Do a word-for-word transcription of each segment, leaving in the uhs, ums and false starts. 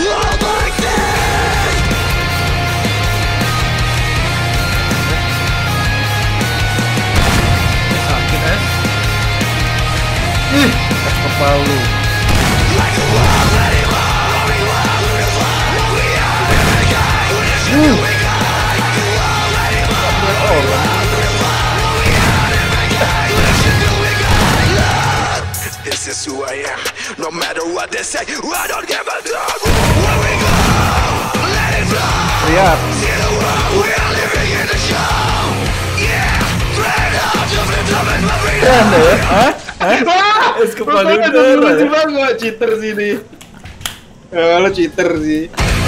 Sakit es. Ih, es kepala lu. Uh. This is who I am. No matter what they say, I don't give a damn. Where we go, let it flow. Siap. See the world, we are living in a show. Yeah, straight up, just lift up and breathe. Hah? Hah? Es kepala lu. Coba gua cheater sih nih. Oh, lo cheater sih.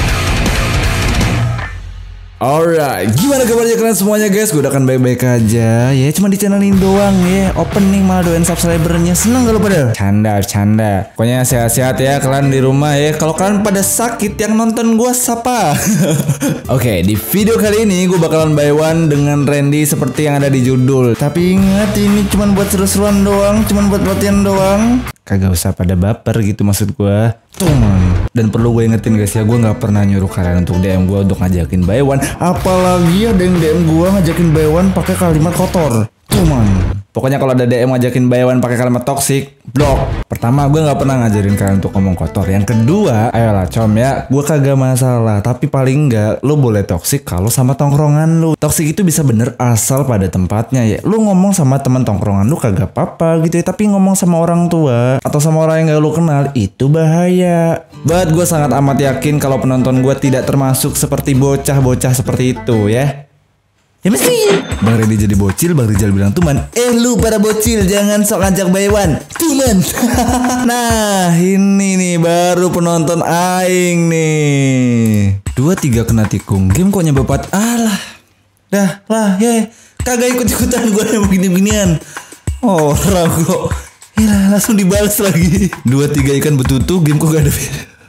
Alright, gimana kabarnya kalian semuanya guys? Gue udah kan baik-baik aja ya, cuma di channel ini doang ya. Opening malah doain subscribernya, seneng gak lu pada? Canda, canda. Pokoknya sehat-sehat ya kalian di rumah ya. Kalau kalian pada sakit yang nonton gue siapa? Oke, okay, di video kali ini gue bakalan buy one dengan Randy seperti yang ada di judul. Tapi ingat ini cuma buat seru-seruan doang, cuma buat latihan doang. Kagak usah pada baper gitu maksud gue. Cuman. Dan perlu gue ingetin guys ya, gue nggak pernah nyuruh kalian untuk D M gue untuk ngajakin buy one. Apalagi ada yang D M gue ngajakin buy one pakai kalimat kotor. Cuman. Pokoknya kalau ada D M ngajakin buy one pakai kalimat toksik, blok. Pertama, gue nggak pernah ngajarin kalian untuk ngomong kotor. Yang kedua, ayolah com ya, gue kagak masalah. Tapi paling nggak, lo boleh toksik kalau sama tongkrongan lo. Toksik itu bisa bener asal pada tempatnya ya. Lo ngomong sama teman tongkrongan lo kagak apa-apa gitu ya. Tapi ngomong sama orang tua atau sama orang yang gak lo kenal itu bahaya. But gue sangat amat yakin kalau penonton gue tidak termasuk seperti bocah-bocah seperti itu ya. Ya mesti Bang Randy jadi bocil, Bang Rizal bilang tuman, eh lu para bocil jangan sok ngajak buy one tuman. Nah ini nih baru penonton aing nih. Dua tiga kena tikung, game kok nyampe empat. Alah dah lah ya, kagak ikut-ikutan gue yang begini-beginian. Orang kok ya langsung dibalas lagi. Dua tiga ikan betutu, game kok gak ada.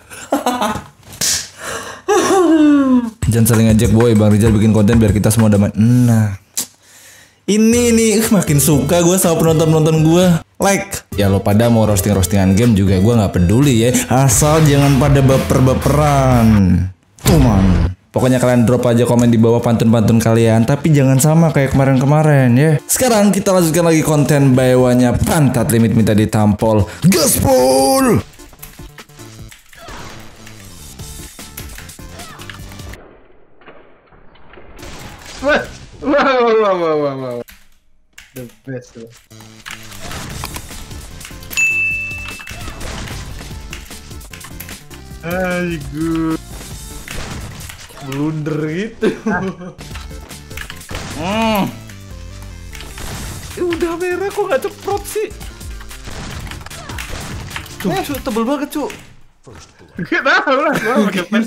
Jangan saling ngajak boy, Bang Rizal bikin konten biar kita semua damai. Nah ini nih uh, makin suka gue sama penonton-penonton gue. Like ya lo pada mau roasting-roastingan game juga gue gak peduli ya, asal jangan pada baper-baperan. Cuman pokoknya kalian drop aja komen di bawah pantun-pantun kalian, tapi jangan sama kayak kemarin-kemarin ya. Sekarang kita lanjutkan lagi konten buy one-nya pantat limit minta ditampol. Gaspol. Wah, wah, wah, wah, wah, wah. The best loh. Aigoo. Blunder gitu. Hmm. Eh, udah merah kok gak ceprot sih. Cuk, eh. Cuk, tebel banget cuk. Gak tahu lah, gua pakai pen.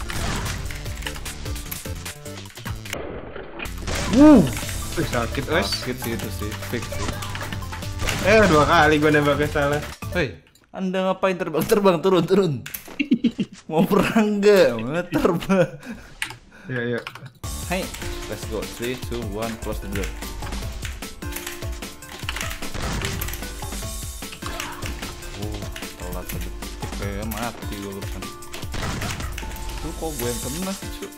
Uh, Wih, sakit wes. sakit sih itu sih, fix sih. Eh, dua kali gua nembaknya salah. Hei, Anda ngapain terbang-terbang turun-turun? Mau perang gak? Mau terbang? Ya, ya. Hai, let's go. three, two, one, close the door. Oh, telat sedetik kayak mati gue barusan. Tuh kok gue yang kena sih cu.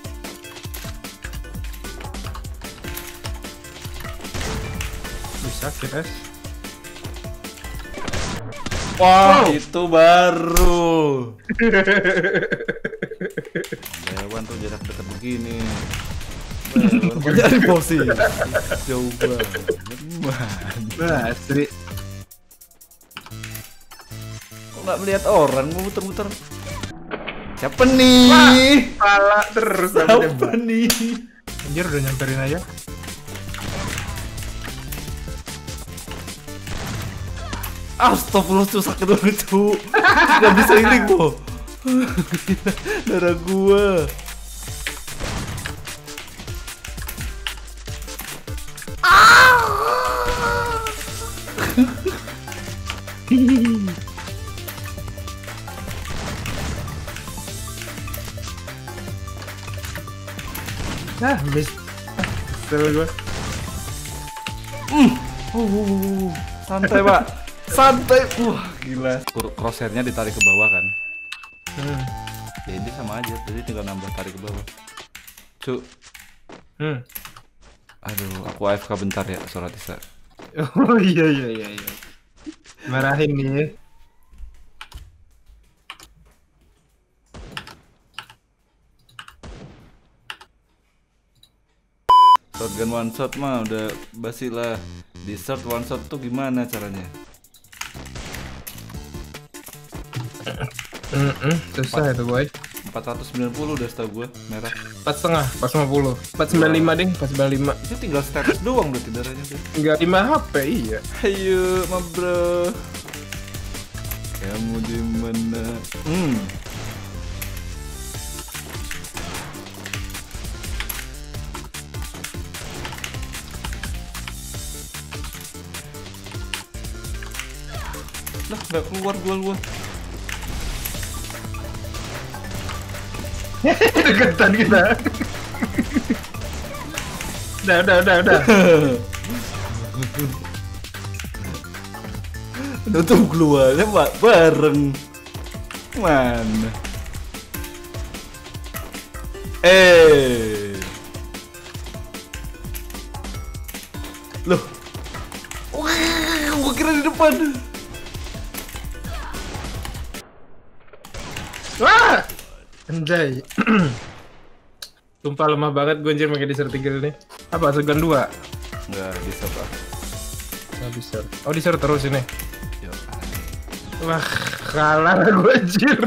Sakit es. Wah, wow. Itu baru. Hewan tuh jarak dekat begini. Jadi posisi jauh banget. Nah, Astri. Kok nggak melihat orang? Mau muter-muter. Siapa nih? Pala terus. Siapa nih? Anjir udah nyamperin aja. Astagfirullah tuh sakit banget cu. Gak bisa healing po. Darah gua. Nah, habis. Kesel gua. Hmm. Uh, uh, uh, santai pak. Santai, wah gila. Crosshairnya ditarik ke bawah kan. Hmm. Ya ini sama aja, jadi tinggal nambah tarik ke bawah. Cuk. Hmm. Aduh, aku A F K bentar ya, sholat isya. Oh iya iya iya iya. Marahin nih ya. Shotgun one shot mah udah basi lah. Dessert one shot tuh gimana caranya? Hmm, hmm, susah itu boy. empat ratus sembilan puluh udah setahu gue, merah. Empat setengah, empat lima puluh, empat sembilan lima ding, empat sembilan lima. Itu tinggal status doang berarti darahnya tuh. Enggak lima H P iya. Ayo, ma bro. Kamu di mana? Hmm. Lah, nggak keluar gua luar. Deketan kita. Udah, udah, udah, udah. Udah tuh keluarnya pak bareng. Mana? Eh. Loh. Wah, gua kira di depan. Wah! Anjay. Sumpah lemah banget gue anjir pakai Desert Eagle nih. Apa, shotgun dua? Enggak bisa pak. Nggak bisa. Oh, Desert terus ini. Yo. Wah, kalah gue anjir.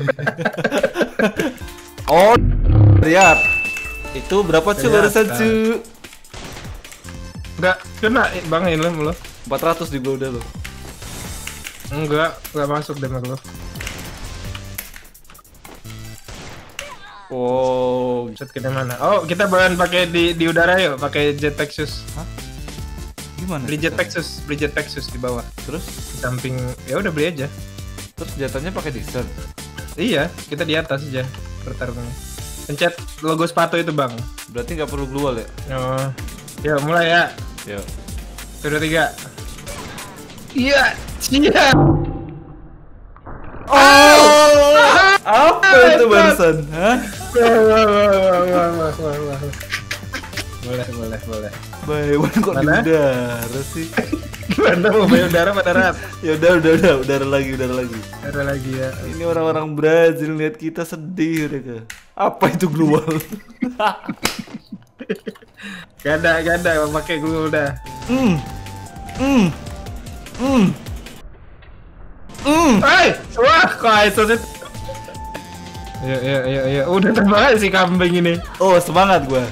Oh, lihat. Itu berapa cu barusan cu? Enggak, kena Bang Ilham lo. empat ratus di gua udah lo. Enggak, enggak masuk damage lo. Oh, Set ke mana? Oh, kita bakalan pakai di di udara yuk, pakai jetpack sus. hah? Gimana? Beli jetpack sus, beli jetpack sus di bawah. Terus, Di samping ya udah beli aja. terus jatahnya pakai dessert. Iya, kita di atas aja pertarungannya. Pencet logo sepatu itu, Bang. Berarti nggak perlu glual ya? Oh. Ya, mulai ya. Yo. Sudah tiga. Iya, siap. Oh, apa itu barusan? Hah? Wah, wah, wah, wah, wah, wah, wah, wah. Boleh, boleh, boleh. Baywan kok di Mana? udara sih? Gimana mau bayar udara apa darat? Ya udah, udah, udah, udara lagi, udara lagi. Ada lagi ya. Ini orang-orang Brazil lihat kita sedih mereka. Apa itu glual? Gak ada, gak ada, pakai gue udah. Hmm, hmm, hmm, hmm. Hai, wah, kok iso sih? Iya, iya, iya, iya. Udah terbang aja si kambing ini. Oh, semangat gua.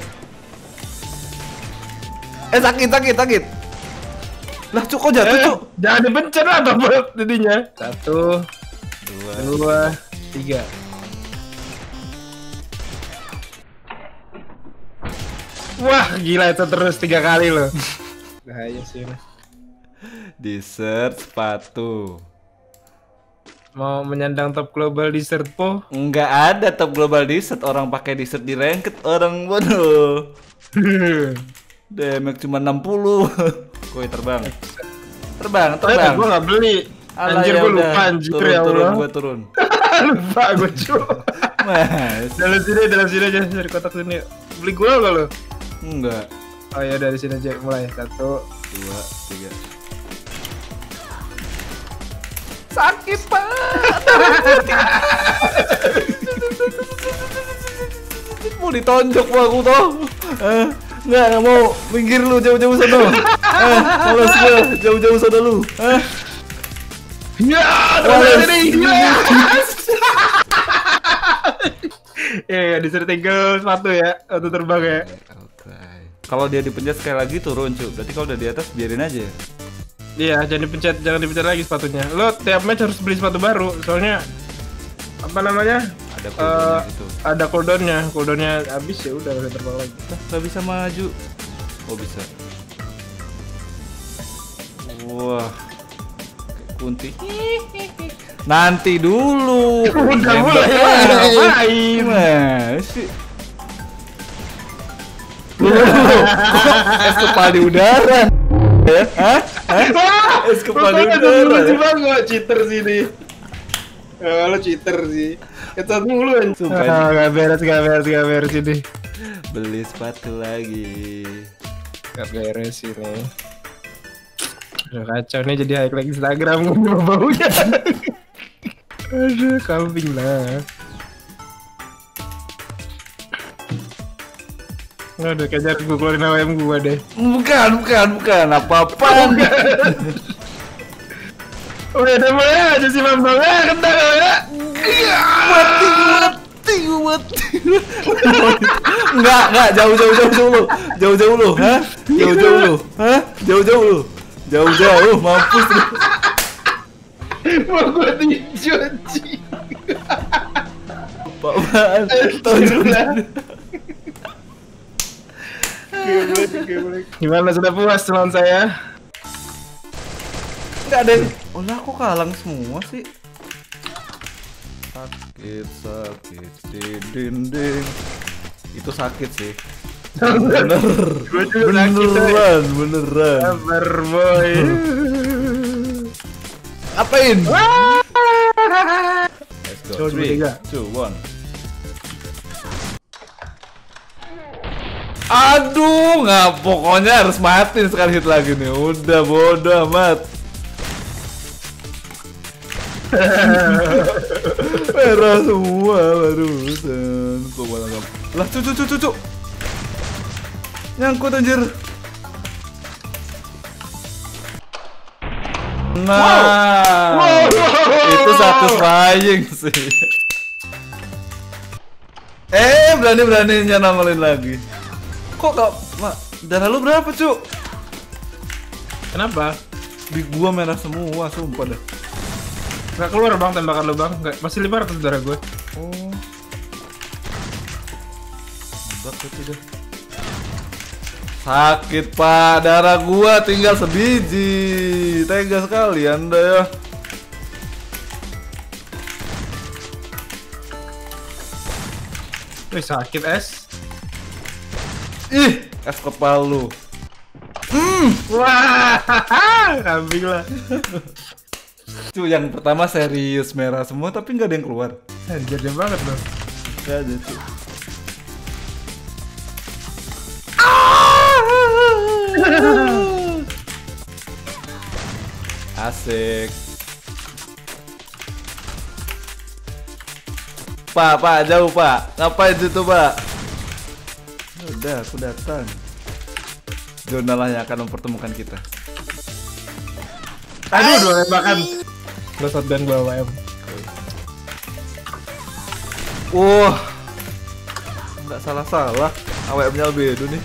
Eh, sakit, sakit, sakit. Lah, cuk, kok jatuh, Eh, cuk? jangan dipencet lah tombol jadinya. Satu, Dua. dua, tiga. Wah, gila itu terus tiga kali loh. Bahaya sih ini. Dessert sepatu. Mau menyandang top global dessert po? Enggak ada top global dessert, orang pakai dessert di ranked orang bodoh. Damage cuma enam puluh. Koi terbang. Terbang, Ternyata terbang. gue gak beli. Alah, Anjir ya gue udah. lupa anjir turun, ya turun, Allah. gua turun. Lupa gue cuy. Mas. Dalam sini, dalam sini aja dari kotak sini. Beli gue gak lo? Enggak. Oh ya dari sini aja mulai satu. Dua, tiga. Sakit pak. Mau ditonjok gua aku toh. Eh, enggak, enggak mau. Minggir lu jauh-jauh sana. Eh, males gua jauh-jauh sana lu. Eh. Ya, Males. ini. Ya, disuruh tinggal sepatu ya, atau terbang ya. Oke. Kalau dia dipencet sekali lagi turun cuy. Berarti kalau udah di atas biarin aja. Iya, jangan dipencet, jangan dipencet lagi sepatunya. Lo tiap match harus beli sepatu baru, soalnya apa namanya? Ada Eh, cooldown gitu. ada cooldownnya, cooldownnya habis ya udah bisa terbang lagi. Lah, nggak bisa maju. Oh bisa. Wah. Kayak kunti. Nanti dulu. Udah Nembak mulai, lagi. ngapain? Masih. Loh, kok es kepala di udara? Ya? Hah? Hah? Es kepala di udara. Lucu banget, cheater sini. Oh, lo cheater sih. Ketat mulu anjing. Sumpah. Ah, gak beres, gak beres, gak beres ini. Beli sepatu lagi. Gak beres ini. Udah kacau nih jadi highlight Instagram gue baunya. Aduh, kambing lah. Udah kejar gue keluarin A W M gue deh. Bukan, bukan, bukan. Apa-apaan. Udah ada mulai aja sih Bambang. Ah, kentang ya. Mati, mati, mati. Enggak, enggak. Jauh, jauh, jauh, jauh lu. Jauh, jauh lu. Hah? Jauh, jauh lu. Hah? Jauh, jauh lu. Jauh, jauh. Mampus lu. Mau gue dicuci. Apaan? Tonjok. Gimana, sudah puas teman saya? Enggak ada. Oh lah, kok kalang semua sih? Sakit, sakit di dinding. Itu sakit sih. Bener. Gue juga sakit. Beneran, beneran. Sabar boy. Apain? Let's go. Coba three, tiga. two, one. Aduh, nggak, pokoknya harus mati sekali hit lagi nih. Udah bodoh amat. Merah semua barusan. Kok malah nggak? Lah, cucu, cucu, cucu. Nyangkut anjir. Nah, Wow. itu satisfying sih. Eh, berani-beraninya nongolin lagi. Kok gak, mak, darah lu berapa, Cuk? Kenapa? Di gua merah semua, sumpah dah. Gak keluar bang tembakan lu bang? Gak, masih lima ratus darah gue. Oh. Mbak itu dah. Sakit, Pak. Darah gua tinggal sebiji. Tega sekali Anda ya. Wih, sakit es. Ih, es kepal lu. Wah, kambing lah. Cu, yang pertama serius merah semua tapi nggak ada yang keluar. Anjir dia banget loh. Nggak ada, cu. Asik. Pak, Pak, jauh Pak. Ngapain situ Pak? Udah, aku datang. Zona lah yang akan mempertemukan kita. Aduh, dua tembakan. Terus shotgun gua A W M. Wah, nggak salah-salah. A W M-nya Albedo nih.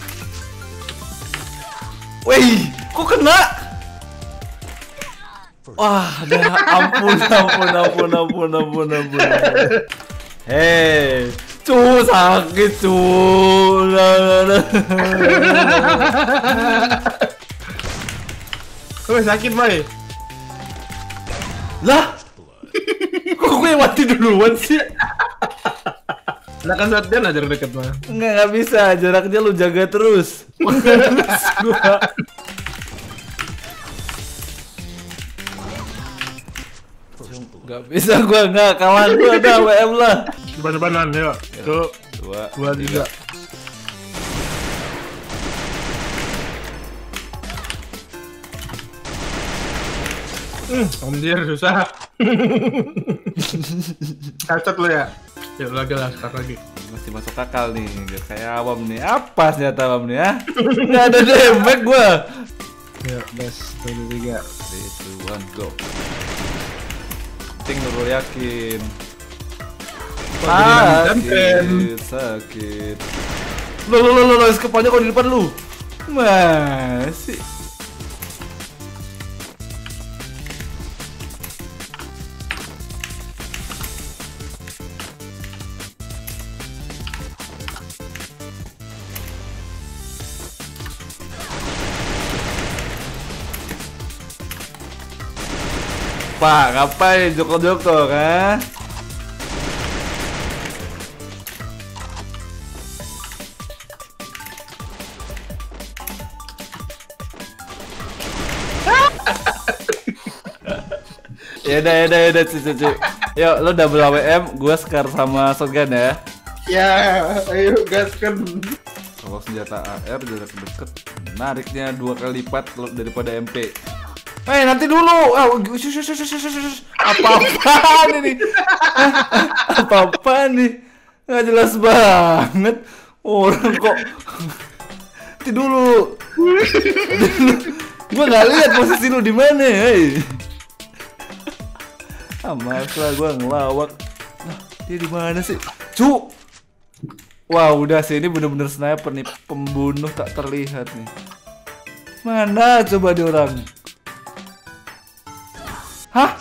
Wih, kok kena? Wah, dah ampun, ampun, ampun, ampun, ampun, ampun. Hei, cu sakit cu. Nah, nah, nah. Wih, sakit boy. Lah, kok gue yang mati duluan sih? Nah kan shotgun aja deket mah. Enggak, nggak bisa. Jaraknya lu jaga terus. Terus gua. Gak bisa gua, nggak kalah gua, ada W M lah. Depan-depanan yuk. Tuh, Dua, dua tiga. Hmm, anjir susah. Cacat lu ya. Yuk lagi lah, start lagi. Masih masuk akal nih, gak kayak awam nih. Apa senjata awam nih ya? Nggak ada damage gua. Yuk, best dua tiga. three, two, one, go. Ting Nurul yakin. Sakit, sakit. Lo lo lo lo lo, kepalanya kok di depan lu? Masih. Pak, ngapain joko-joko kan? Ya udah, ya udah, ya udah, cucu, cucu. Yuk, lo double A W M, gue Scar sama shotgun ya. Ya, ayo gaskan. Kalau senjata A R jarak deket, nariknya dua kali lipat daripada M P. Eh nanti dulu, ah, apa-apaan ini? Apa-apaan nih? Nggak jelas banget. Orang kok. Nanti dulu. Gue nggak lihat posisi lu di mana, hei. Ah, masa gue ngelawak. Nah, dia di mana sih? Cu. Wah, udah sih ini bener-bener sniper nih, pembunuh tak terlihat nih. Mana coba dia orang? Hah?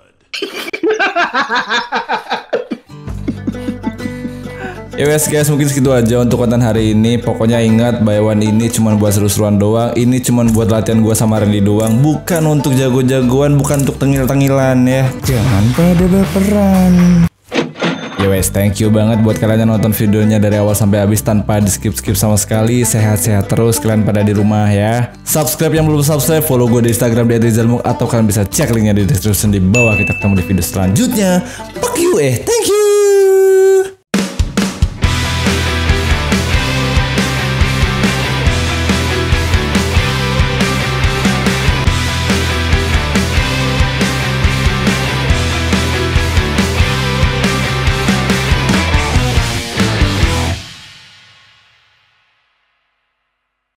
Ya wes guys, mungkin segitu aja untuk konten hari ini. Pokoknya ingat, buy one ini cuma buat seru-seruan doang. Ini cuma buat latihan gua sama Randy doang, bukan untuk jago-jagoan, bukan untuk tengil-tengilan ya. Jangan pada berperan. Ya wes, thank you banget buat kalian yang nonton videonya dari awal sampai habis tanpa di skip-skip sama sekali. Sehat-sehat terus kalian pada di rumah ya. Subscribe yang belum subscribe, follow gue di Instagram di et rizalmuk, atau kalian bisa cek linknya di description di bawah. Kita ketemu di video selanjutnya. Fuck you eh, thank you.